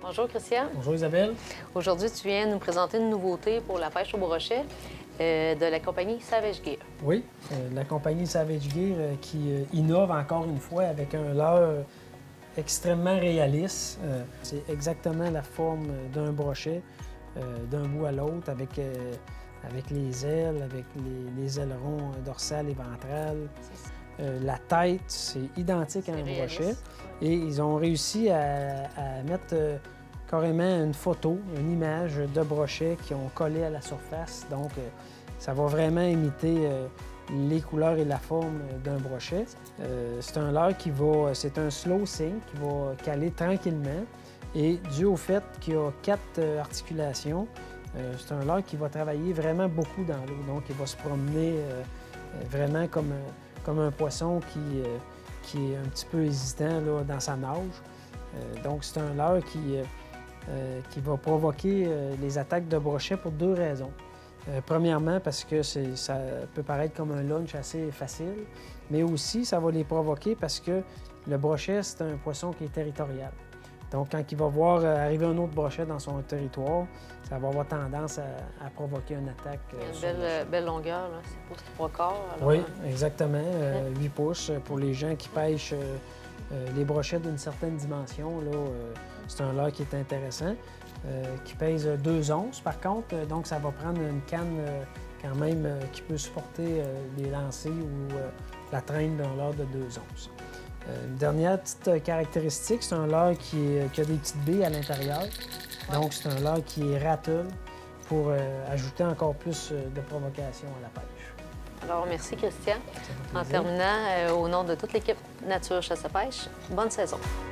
Bonjour Christian. Bonjour Isabelle. Aujourd'hui, tu viens nous présenter une nouveauté pour la pêche au brochet de la compagnie Savage Gear. Oui, la compagnie Savage Gear qui innove encore une fois avec un leurre extrêmement réaliste. C'est exactement la forme d'un brochet d'un bout à l'autre avec les ailes, avec les ailerons dorsales et ventrales. La tête, c'est identique à un brochet. Et ils ont réussi à mettre carrément une photo, une image de brochet qui ont collé à la surface. Donc, ça va vraiment imiter les couleurs et la forme d'un brochet. C'est un leurre c'est un slow sink qui va caler tranquillement. Et dû au fait qu'il y a 4 articulations, c'est un leurre qui va travailler vraiment beaucoup dans l'eau. Donc, il va se promener vraiment comme un poisson qui est un petit peu hésitant là, dans sa nage. Donc, c'est un leurre qui va provoquer les attaques de brochet pour 2 raisons. Premièrement, parce que ça peut paraître comme un lunch assez facile, mais aussi, ça va les provoquer parce que le brochet, c'est un poisson qui est territorial. Donc, quand il va voir arriver un autre brochet dans son territoire, ça va avoir tendance à provoquer une attaque. Une belle longueur, c'est pour 3 quarts. Oui, exactement. 8 pouces pour les gens qui pêchent les brochets d'une certaine dimension. C'est un leurre qui est intéressant, qui pèse 2 onces par contre. Donc, ça va prendre une canne quand même qui peut supporter les lancers ou la traîne d'un leurre de 2 onces. Une dernière petite caractéristique, c'est un leurre qui a des petites baies à l'intérieur. Donc, c'est un leurre qui est rattle pour ajouter encore plus de provocation à la pêche. Alors, merci Christian. En terminant, au nom de toute l'équipe Nature Chasse à Pêche, bonne saison.